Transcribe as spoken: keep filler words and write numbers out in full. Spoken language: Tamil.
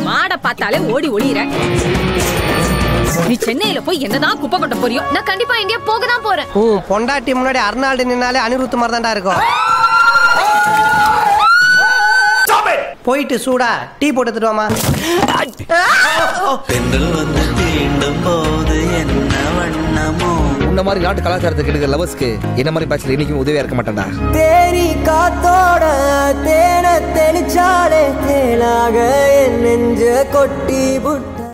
மாட பார்த்தாலே ஓடி ஒளியிற. நீ சென்னையில போய் என்னதான் குப்பை கொட்ட போறியோ? நான் கண்டிப்பா எங்கேயோ போக தான் போறேன். உன் பொண்டாட்டி முன்னாடி அர்னால்டு நின்னாலே அனிருத் மாதிரி தான்டா இருக்கும். போயிட்டு சூடா டீ போட்டு எடுத்துட்டு வாமா. இந்த மாதிரி நாட்டு கலாச்சாரத்துக்கு எடுக்கிற லவர்ஸ்க்கு என்ன மாதிரி பேச்சுல இன்னைக்கும் உதவியா இருக்க மாட்டேன்டா. தேனி காத்தோட தேன தெளிச்சாலே தேனாக என் நெஞ்ச கொட்டி புட்ட